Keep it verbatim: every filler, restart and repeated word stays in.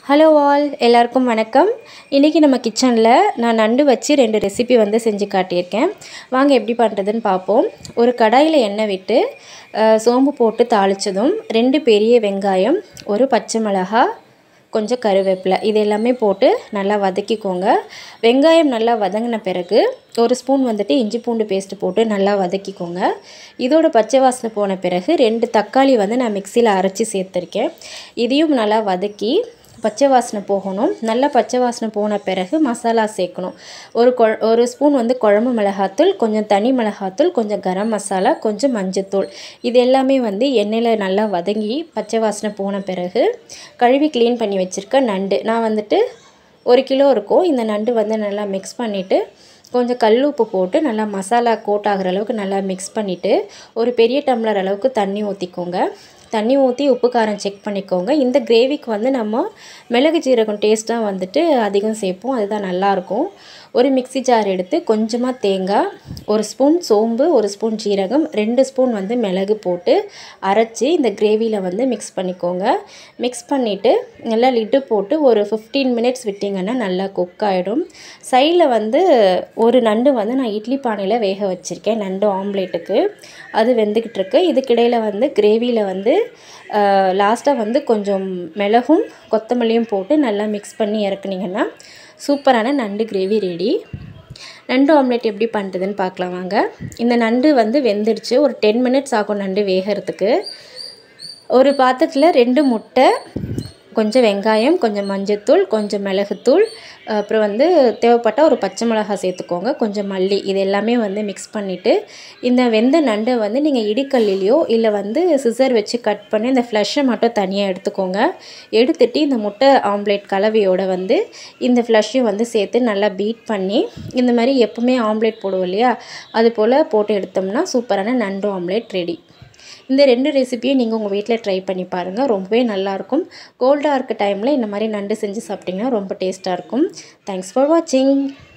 Hello all, எல்லாருக்கும் வணக்கம். இன்றைக்கி நம்ம கிச்சனில் நான் நண்டு வச்சு ரெண்டு ரெசிபி வந்து செஞ்சு காட்டியிருக்கேன். வாங்க எப்படி பண்ணுறதுன்னு பார்ப்போம். ஒரு கடாயில் எண்ணெய் விட்டு சோம்பு போட்டு தாளித்ததும் ரெண்டு பெரிய வெங்காயம், ஒரு பச்சை மிளகாய், கொஞ்சம் கருவேப்பிலை இது எல்லாமே போட்டு நல்லா வதக்கிக்கோங்க. வெங்காயம் நல்லா வதங்கின பிறகு ஒரு ஸ்பூன் வந்துட்டு இஞ்சி பூண்டு பேஸ்ட்டு போட்டு நல்லா வதக்கிக்கோங்க. இதோட பச்சை வாசனை போன பிறகு ரெண்டு தக்காளி வந்து நான் மிக்சியில் அரைச்சி சேர்த்துருக்கேன். இதையும் நல்லா வதக்கி பச்சை வாசனை போகணும். நல்லா பச்சை வாசனை போன பிறகு மசாலா சேர்க்கணும். ஒரு கொ ஒரு ஸ்பூன் வந்து குழம்பு மிளகாத்தூள், கொஞ்சம் தனி மிளகாத்தூள், கொஞ்சம் கரம் மசாலா, கொஞ்சம் மஞ்சத்தூள் இது எல்லாமே வந்து எண்ணெயில் நல்லா வதங்கி பச்சை வாசனை போன பிறகு கழுவி க்ளீன் பண்ணி வச்சுருக்க நண்டு நான் வந்துட்டு ஒரு கிலோ இருக்கும். இந்த நண்டு வந்து நல்லா மிக்ஸ் பண்ணிவிட்டு கொஞ்சம் கல் உப்பு போட்டு நல்லா மசாலா கோட் ஆகிற அளவுக்கு நல்லா மிக்ஸ் பண்ணிவிட்டு ஒரு பெரிய டம்ளர் அளவுக்கு தண்ணி ஊற்றிக்கோங்க. தண்ணி ஊற்றி உப்பு காரம் செக் பண்ணிக்கோங்க. இந்த கிரேவிக்கு வந்து நம்ம மிளகு ஜீரகம் டேஸ்ட்டாக வந்துட்டு அதிகம் சேர்ப்போம், அதுதான் நல்லாயிருக்கும். ஒரு மிக்சி ஜார் எடுத்து கொஞ்சமாக தேங்காய், ஒரு ஸ்பூன் சோம்பு, ஒரு ஸ்பூன் ஜீரகம், ரெண்டு ஸ்பூன் வந்து மிளகு போட்டு அரைச்சி இந்த கிரேவியில் வந்து மிக்ஸ் பண்ணிக்கோங்க. மிக்ஸ் பண்ணிவிட்டு நல்லா லிட்டு போட்டு ஒரு ஃபிஃப்டீன் மினிட்ஸ் விட்டிங்கன்னா நல்லா குக் ஆகிடும். சைடில் வந்து ஒரு நண்டு வந்து நான் இட்லி பானையில் வேக வச்சுருக்கேன், நண்டு ஆம்லேட்டுக்கு. அது வெந்துக்கிட்டு இருக்கு. இதுக்கிடையில் வந்து கிரேவியில் வந்து லாஸ்ட்டாக வந்து கொஞ்சம் மிளகும் கொத்தமல்லியும் போட்டு நல்லா மிக்ஸ் பண்ணி இறக்குனீங்கன்னா சூப்பரான நண்டு கிரேவி ரெடி. நண்டு ஆம்லேட் எப்படி பண்ணுறதுன்னு பார்க்கலாம் வாங்க. இந்த நண்டு வந்து வெந்துடுச்சு. ஒரு டென் மினிட்ஸ் ஆகும் நண்டு வேகிறதுக்கு. ஒரு பாத்திரத்தில் ரெண்டு முட்டை, கொஞ்சம் வெங்காயம், கொஞ்சம் மஞ்சத்தூள், கொஞ்சம் மிளகுத்தூள், அப்புறம் வந்து தேவைப்பட்டால் ஒரு பச்சை மிளகாய் சேர்த்துக்கோங்க, கொஞ்சம் மல்லி இது எல்லாமே வந்து மிக்ஸ் பண்ணிவிட்டு இந்த வெந்த நண்டை வந்து நீங்கள் இடிக்கல்லையோ இல்லை வந்து சிசர் வச்சு கட் பண்ணி இந்த ஃப்ளஷை மட்டும் தனியாக எடுத்துக்கோங்க. எடுத்துகிட்டு இந்த முட்டை ஆம்லேட் கலவையோடு வந்து இந்த ஃப்ளஷையும் வந்து சேர்த்து நல்லா பீட் பண்ணி இந்த மாதிரி எப்பவுமே ஆம்லேட் போடுவோம் இல்லையா, அது போல் போட்டு எடுத்தோம்னா சூப்பரான நண்டு ஆம்லேட் ரெடி. இந்த ரெண்டு ரெசிபியும் நீங்கள் உங்கள் வீட்டில் ட்ரை பண்ணி பாருங்கள், ரொம்பவே நல்லாயிருக்கும். கோல்டாக இருக்க டைமில் இந்த மாதிரி நண்டு செஞ்சு சாப்பிட்டிங்கன்னா ரொம்ப டேஸ்ட்டாக இருக்கும். தேங்க்ஸ் ஃபார் வாட்சிங்.